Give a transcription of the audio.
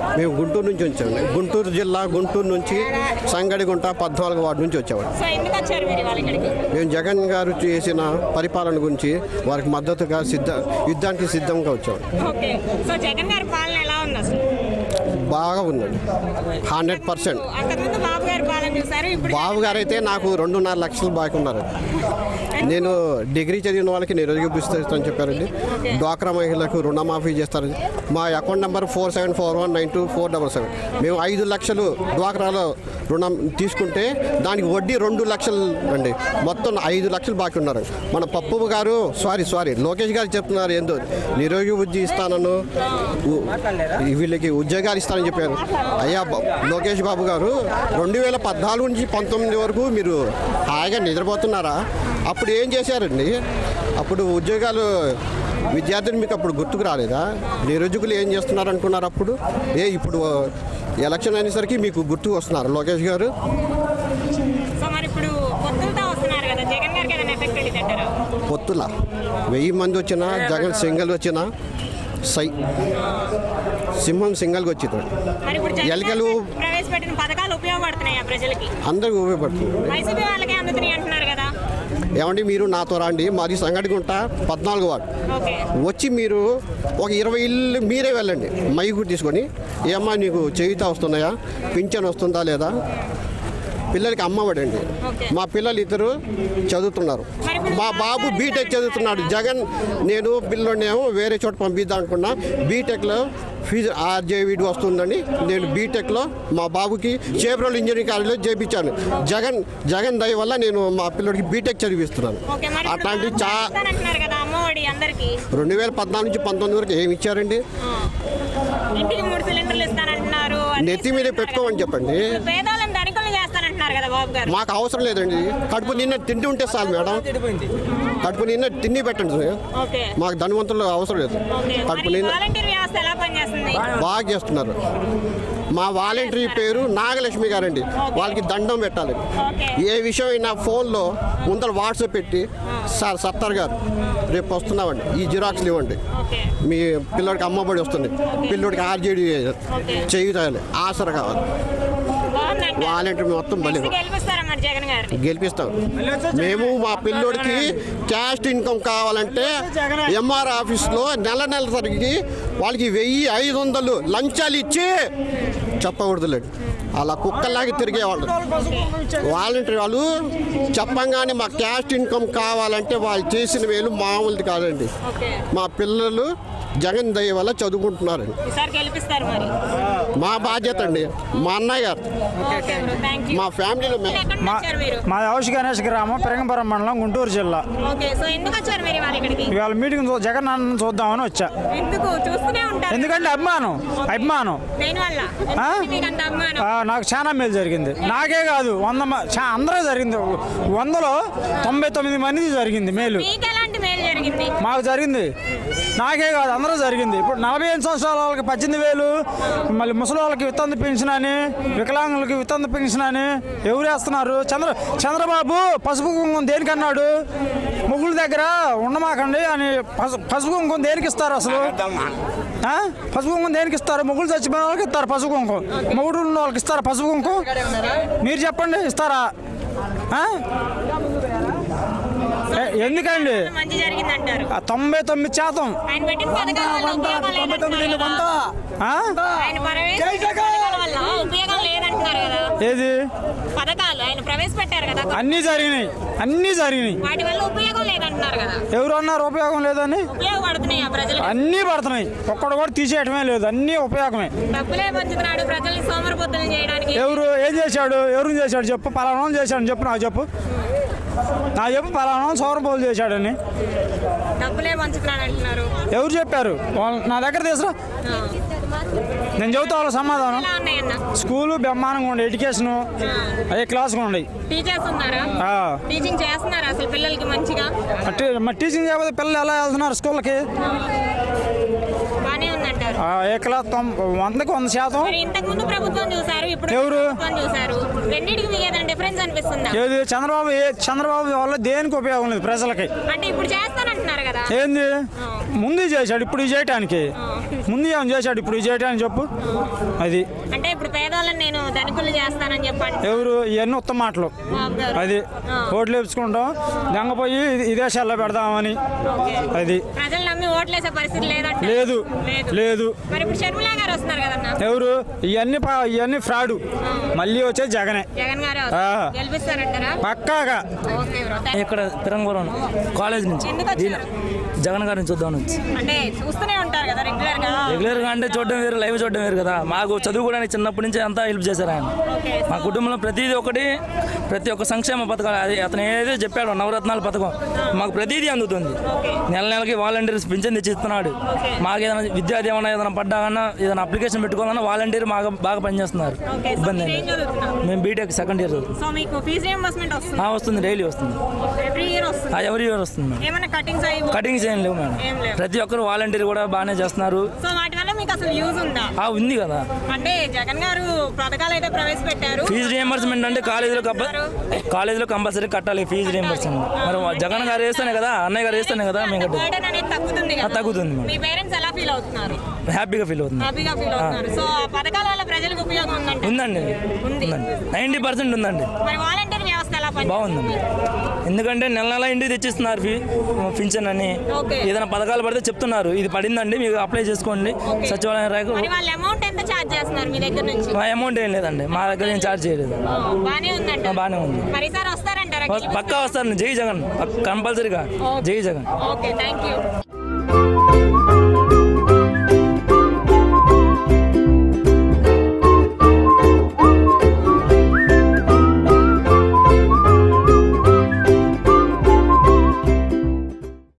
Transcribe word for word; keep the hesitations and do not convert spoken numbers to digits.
మేము గుంటూరు నుంచి వచ్చామండి. గుంటూరు జిల్లా గుంటూరు నుంచి సంగడిగుంట పద్నాలుగు వార్డు నుంచి వచ్చామండి. మేము జగన్ గారు చేసిన పరిపాలన గురించి వారికి మద్దతుగా సిద్ధ యుద్ధానికి సిద్ధంగా వచ్చామండి. బాగా ఉందండి, హండ్రెడ్ పర్సెంట్. బాబు గారు అయితే నాకు రెండున్నర లక్షలు బాకీ ఉన్నారు. నేను డిగ్రీ చదివిన వాళ్ళకి నిరుద్యోగిస్తానని చెప్పారండి. డ్వాక్రా మహిళలకు రుణమాఫీ చేస్తారని. మా account number four seven four one nine two four double seven. మేము ఐదు లక్షలు డ్వాక్రాలో రుణం తీసుకుంటే దానికి వడ్డీ రెండు లక్షలు అండి. మొత్తం ఐదు లక్షలు బాకీ ఉన్నారు. మన పప్పు గారు సారీ సారీ లోకేష్ గారు చెప్తున్నారు ఏందో నిరుద్యోగ ఉద్యోగి ఇస్తానను, వీళ్ళకి ఉద్యోగాలు ఇస్తానని చెప్పారు. అయ్యా లోకేష్ బాబు గారు రెండు వేల పద్నాలుగు నుంచి పంతొమ్మిది వరకు మీరు హాయిగా నిద్రపోతున్నారా? అప్పుడు ఏం చేశారండి? అప్పుడు ఉద్యోగాలు విద్యార్థులు మీకు అప్పుడు గుర్తుకు రాలేదా? నిరుద్యోగులు ఏం చేస్తున్నారు అనుకున్నారు అప్పుడు? ఏ ఇప్పుడు ఎలక్షన్ అనేసరికి మీకు గుర్తుకు వస్తున్నారు లోకేష్ గారు? పొత్తుల వెయ్యి మంది వచ్చినా జగన్ సింగల్ వచ్చినా సై సింహం సింగల్గా వచ్చింది. ఎలకలు అందరికి ఉపయోగపడుతుంది. ఏమండి మీరు నాతో రండి, మాది సంగడిగుంట పద్నాలుగు వార్డు. వచ్చి మీరు ఒక ఇరవై ఇల్లు మీరే వెళ్ళండి మైకు తీసుకొని, ఏమ్మా నీకు చేయుత వస్తున్నాయా, పింఛన్ వస్తుందా లేదా, పిల్లలకి అమ్మఒడండి. మా పిల్లలు ఇద్దరు చదువుతున్నారు. మా బాబు బీటెక్ చదువుతున్నాడు. జగన్ నేను పిల్లనేమో వేరే చోట పంపిద్దాం అనుకున్నా. బీటెక్లో ఫీజు ఆర్జేవిడి వస్తుందని నేను బీటెక్లో మా బాబుకి చేబ్రోల్ ఇంజనీరింగ్ కాలేజ్లో చేయించాను. జగన్ జగన్ దయ వల్ల నేను మా పిల్లడికి బీటెక్ చదివిస్తున్నాను. అట్లాంటి చా రెండు వేల పద్నాలుగు నుంచి పంతొమ్మిది వరకు ఏమి ఇచ్చారండి? నెత్తి మీద పెట్టుకోమని చెప్పండి. మాకు అవసరం లేదండి. కడుపు నిన్న తిండి ఉంటే చాలు మేడం. కడుపు నిన్న తిండి పెట్టండి. మాకు ధనవంతులు అవసరం లేదు. కడుపు నిన్న బాగా చేస్తున్నారు. మా వాలంటీర్ పేరు నాగలక్ష్మి గారండి. వాళ్ళకి దండం పెట్టాలి. ఏ విషయం అయినా ఫోన్లో ముందర వాట్సాప్ పెట్టి, సార్ సత్తార్ గారు రేపు వస్తున్నామండి, ఈ జిరాక్స్లు ఇవ్వండి, మీ పిల్లడికి అమ్మబడి వస్తుంది, పిల్లడికి ఆర్జేడీ చేయాలి, ఆసర కావాలి. వాలంటీర్ మొత్తం బలి గెలిపిస్తాం. మేము మా పిల్లోడికి క్యాస్ట్ ఇన్కమ్ కావాలంటే ఎంఆర్ ఆఫీస్లో నెల నెల సరికి వాళ్ళకి వెయ్యి ఐదు వందలు లంచాలు ఇచ్చి చెప్పకూడదులేండి. అలా కుక్కల్లాగా తిరిగేవాళ్ళు వాలంటీర్ వాళ్ళు. చెప్పంగానే మా క్యాస్ట్ ఇన్కమ్ కావాలంటే వాళ్ళు చేసిన వేలు మామూలుది కాదండి. మా పిల్లలు జగన్ దయ వల్ల చదువుకుంటున్నారండి. మా బాధ్యత అండి. మా అన్నయ్య గారు మా ఫ్యామిలీలో మా హౌస్ గణేష్ గ్రామం పెరంగపురం మండలం గుంటూరు జిల్లా. ఇవాళ మీటింగ్ జగన్ అన్న చూద్దామని వచ్చా. ఎందుకంటే అభిమానం అభిమానం నాకు చాలా మేలు జరిగింది. నాకే కాదు వంద అందరూ జరిగింది. వందలో తొంభై తొమ్మిది మంది జరిగింది మేలు. మాకు జరిగింది. నాకే కాదు అందరూ జరిగింది. ఇప్పుడు నలభై ఐదు సంవత్సరాల వాళ్ళకి పద్దెనిమిది వేలు, మళ్ళీ ముసలి వాళ్ళకి వితంతు పెన్షన్ అని, వికలాంగులకి వితంతు పెన్షన్ అని ఎవరు వేస్తున్నారు? చంద్ర చంద్రబాబు పసుపు కుంకుమ దేనికన్నాడు? ముగ్గుల దగ్గర ఉండమాకండి అని. పసుపు కుంకుమ దేనికి ఇస్తారు అసలు? పసుపు కుంకుమ దేనికి ఇస్తారు? ముగ్గులు చచ్చిపోయిన వాళ్ళకి ఇస్తారు పసుపు కుంకుమ. ముగ్గురు ఉన్న వాళ్ళకి ఇస్తారా పసుపు కుంకుమ? మీరు చెప్పండి, ఇస్తారా? ఎందుకండి తొంభై తొమ్మిది శాతం ఏది అన్నీ జరిగినాయి, అన్నీ జరిగినాయి. ఎవరు అన్నారు ఉపయోగం లేదని? అన్నీ పడుతున్నాయి. ఒక్కడు కూడా తీసేయటమే లేదు, అన్నీ ఉపయోగమే. ఎవరు ఏం చేశాడు? ఎవరు చేశాడు చెప్పు? పలానా చేశాడు చెప్పు, నాకు చెప్పు. నా చెప్పు పలానా సౌరభోలు చేశాడని ఎవరు చెప్పారు? నా దగ్గర తీసురా, నేను చెబుతా వాళ్ళ సమాధానం. స్కూలు బ్రహ్మాండంగా ఉండే, ఎడ్యుకేషన్ అదే క్లాస్గా ఉండే. టీచింగ్ చేయకపోతే పిల్లలు ఎలా వెళ్తున్నారు స్కూల్కి? ఏ క్లాస్ వందకి వంద శాతం. ఎవరు ఏది? చంద్రబాబు చంద్రబాబు వల్ల దేనికి ఉపయోగం లేదు ప్రజలకి. ఏంది ముందు చేశాడు, ఇప్పుడు చేయటానికి ముందు ఏం చేశాడు, ఇప్పుడు ఇది చేయడానికి చెప్పు. అది అంటే ఇప్పుడు పేదవాళ్ళని నేను ధనికులు చేస్తానని చెప్పండి. ఎవరు ఇవన్నీ ఉత్తమ మాటలు. అది ఓట్లు వేసుకుంటాం దెంగపోయి ఇదేశాల్లో పెడదామని. అది ప్రజలు నమ్మి ఓట్లేసే పరిస్థితి లేదంటే లేదు లేదు. మరి ఇప్పుడు షర్మిల గారు వస్తున్నారు కదన్నా. ఎవరు ఇవన్నీ ఇవన్నీ ఫ్రాడ్. మళ్ళీ వచ్చే జగనే. జగన్ గారు గెలిపిస్తారంటారా? పక్కాగా. ఇక్కడ తిరంగపురం కాలేజ్ నుంచి జగన్ గారిని చూద్దాం నుంచి. అంటే చూస్తూనే ఉంటారు కదా రెగ్యులర్ గా. రెగ్యులర్ గా అంటే చూడడం వేరు, లైవ్ చూడడం వేరు కదా. మాకు చదువుకోవడానికి చిన్నప్పటి నుంచి అంతా హెల్ప్ చేశారు ఆయన. మా కుటుంబంలో ప్రతిదీ ఒకటి, ప్రతి ఒక్క సంక్షేమ పథకాలు అది అతను ఏదైతే చెప్పాడో నవరత్నాల పథకం మాకు ప్రతిదీ అందుతుంది. నెల నెలకి వాలంటీర్స్ పింఛన్ తెచ్చి ఇస్తున్నాడు. మాకు ఏదైనా విద్యార్థి ఏమైనా ఏదైనా పడ్డాకన్నా ఏదైనా అప్లికేషన్ పెట్టుకోవాలన్నా వాలంటీర్ మాకు బాగా పనిచేస్తున్నారు. ఇబ్బంది అండి. మేము బీటెక్ సెకండ్ ఇయర్ వస్తుంది, డైలీ వస్తుంది, ఎవరి ఇయర్ వస్తుంది. కటింగ్స్ ఏం లేవు మేడం. ప్రతి ఒక్కరు వాలంటీర్ కూడా బాగానే చేస్తున్నారు. ఉంది కదా. అంటే జగన్ గారు పథకాలు అయితే ప్రవేశపెట్టారు. ఫీజు రియంబర్స్మెంట్ అంటే కాలేజీలో కాలేజీలో కంపల్సరీ కట్టాలి ఫీజు రియంబర్స్మెంట్. మరి జగన్ గారు వేస్తేనే కదా, అన్నయ్య గారు వేస్తేనే కదా మేము కట్టాలి. తగ్గుతుంది. హ్యాపీగా ఫీల్ అవుతుంది. ఉందండి, ఉందండి, నైంటీ పర్సెంట్ ఉందండి. బాగుందండి. ఎందుకంటే నెల నెల ఇంటికి తెచ్చిస్తున్నారు పింఛన్ అని. ఏదైనా పథకాలు పడితే చెప్తున్నారు ఇది పడిందండి మీకు అప్లై చేసుకోండి సచివాలయం రాకు. మా అమౌంట్ ఏం లేదండి, మా దగ్గర ఏం ఛార్జ్ చేయలేదు. బాగానే ఉంది. పక్కా వస్తారండి. జై జగన్ కంపల్సరీగా. జై జగన్.